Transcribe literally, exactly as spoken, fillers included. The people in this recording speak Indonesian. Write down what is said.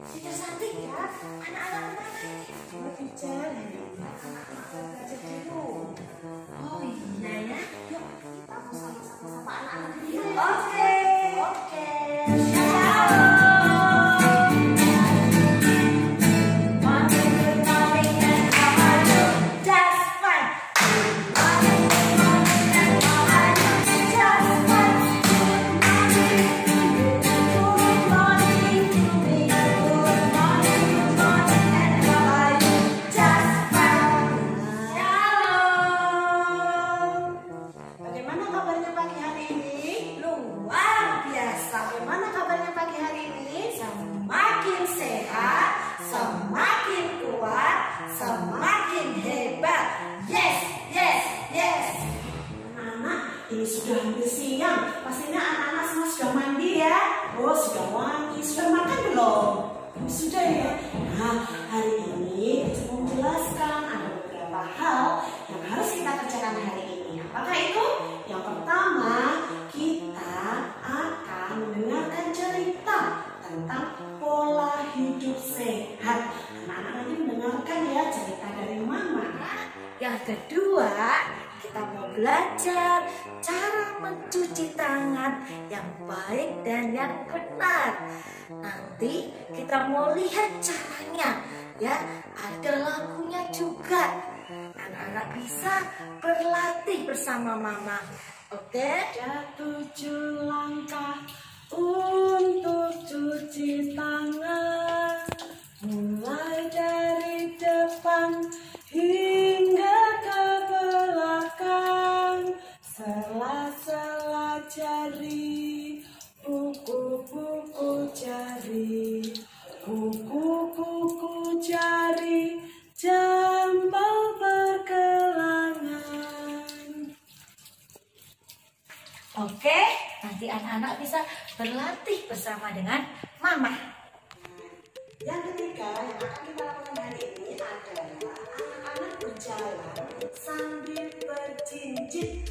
Sudah cantik ya, anak-anak mana ini? Belajar hari ini. Belajar dulu. Oh iya ya, yuk kita mau sama-sama sama anak-anak dulu. Oke, oke. Semakin kuat, semakin hebat. Yes, yes, yes. Anak-anak, ini sudah hampir siang. Pastinya anak-anak semua sudah mandi ya. Oh, sudah wangi. Sudah makan belum? Sudah ya. Nah, hari ini saya mau menjelaskan ada beberapa hal yang harus kita kerjakan hari ini. Apakah itu? Yang pertama, kita akan mendengarkan cerita tentang pola hidup sehat. Anak-anak nanti mendengarkan ya cerita dari mama. Yang kedua, kita mau belajar cara mencuci tangan yang baik dan yang benar. Nanti kita mau lihat caranya ya, ada lagunya juga. Anak-anak bisa berlatih bersama mama. Oke? Ada tujuh langkah untuk cuci tangan, mulai dari depan hingga ke belakang, sela-sela jari, kuku-kuku jari, kuku-kuku jari, jempol pergelangan. Oke, nanti anak-anak bisa berlatih bersama dengan mama. Yang ketiga yang akan kita lakukan hari ini adalah anak-anak berjalan sambil berjinjit.